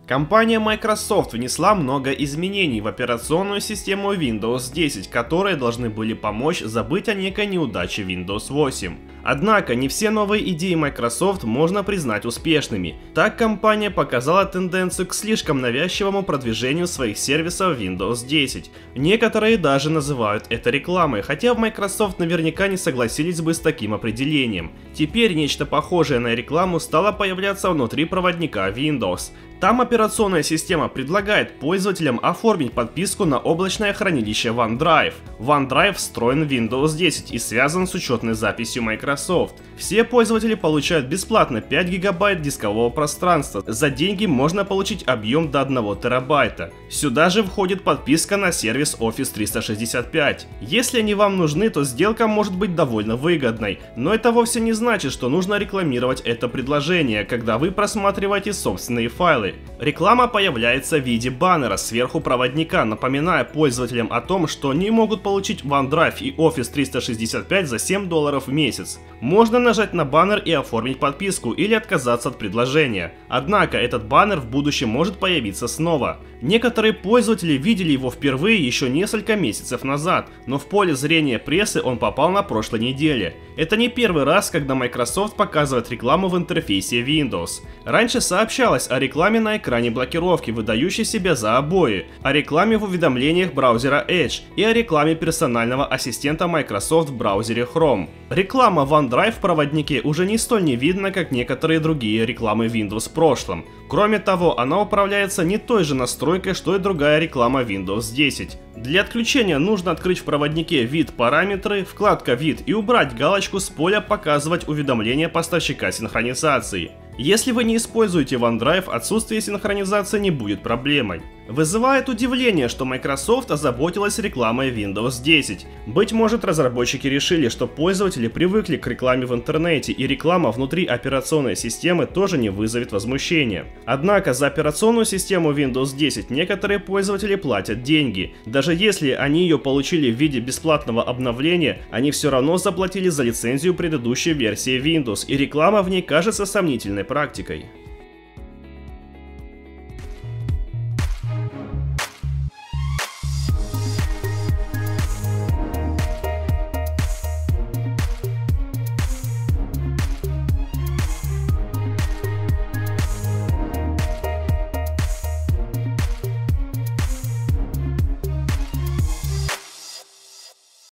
Компания Microsoft внесла много изменений в операционную систему Windows 10, которые должны были помочь забыть о некой неудаче Windows 8. Однако не все новые идеи Microsoft можно признать успешными. Так компания показала тенденцию к слишком навязчивому продвижению своих сервисов Windows 10. Некоторые даже называют это рекламой, хотя в Microsoft наверняка не согласились бы с таким определением. Теперь нечто похожее на рекламу стало появляться внутри проводника Windows. Там операционная система предлагает пользователям оформить подписку на облачное хранилище OneDrive. OneDrive встроен в Windows 10 и связан с учетной записью Microsoft. Все пользователи получают бесплатно 5 гигабайт дискового пространства. За деньги можно получить объем до 1 терабайта. Сюда же входит подписка на сервис Office 365. Если они вам нужны, то сделка может быть довольно выгодной. Но это вовсе не значит, что нужно рекламировать это предложение, когда вы просматриваете собственные файлы. Реклама появляется в виде баннера сверху проводника, напоминая пользователям о том, что они могут получить OneDrive и Office 365 за $7 в месяц. Можно нажать на баннер и оформить подписку или отказаться от предложения. Однако этот баннер в будущем может появиться снова. Некоторые пользователи видели его впервые еще несколько месяцев назад, но в поле зрения прессы он попал на прошлой неделе. Это не первый раз, когда Microsoft показывает рекламу в интерфейсе Windows. Раньше сообщалось о рекламе на экране блокировки, выдающей себя за обои, о рекламе в уведомлениях браузера Edge и о рекламе персонального ассистента Microsoft в браузере Chrome. Реклама OneDrive в проводнике уже не столь невидна, как некоторые другие рекламы Windows в прошлом. Кроме того, она управляется не той же настройкой, что и другая реклама Windows 10. Для отключения нужно открыть в проводнике «Вид параметры», вкладка «Вид» и убрать галочку с поля «Показывать уведомления поставщика синхронизации». Если вы не используете OneDrive, отсутствие синхронизации не будет проблемой. Вызывает удивление, что Microsoft озаботилась рекламой Windows 10. Быть может, разработчики решили, что пользователи привыкли к рекламе в интернете, и реклама внутри операционной системы тоже не вызовет возмущения. Однако за операционную систему Windows 10 некоторые пользователи платят деньги. Даже если они ее получили в виде бесплатного обновления, они все равно заплатили за лицензию предыдущей версии Windows, и реклама в ней кажется сомнительной практикой.